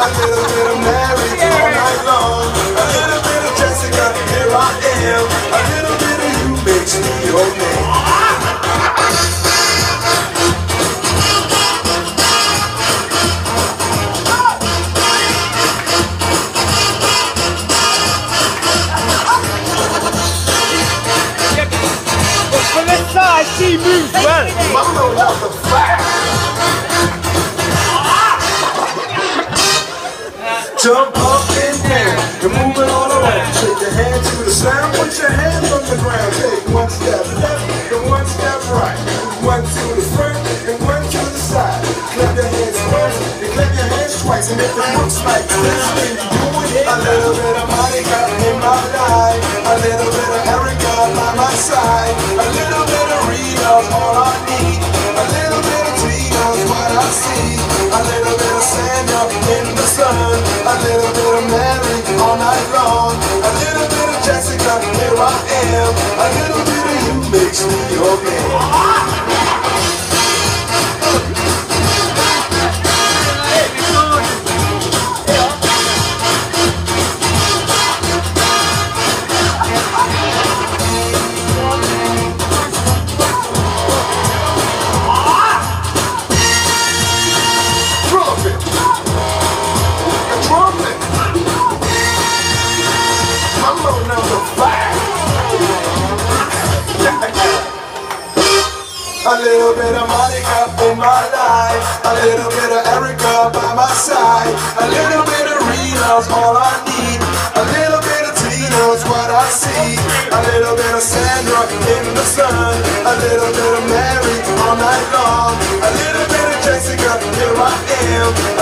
A little bit of Mary all night long. A little bit of Jessica, here I am. A little bit of you makes me your man. From this side, she moves well. Mama wants the fire. Jump up and down, and move it all around. Shake your hand to the sound, put your hands on the ground. Take one step left, and one step right. One to the front, and one to the side. Clap your hands once, and clap your hands twice. And if it looks like this, then you do it. A little bit of Monica in my life. A little bit of Erica by my side. A little bit of Rita's all I need. A little bit of Tina's what I see. A little bit of Sandra in the sun. A little bit of Mary all night long. A little bit of Jessica, here I am. A little bit of you makes me your man. A little bit of Monica in my life. A little bit of Erica by my side. A little bit of Rita's all I need. A little bit of Tina's what I see. A little bit of Sandra in the sun. A little bit of Mary all night long. A little bit of Jessica, here I am.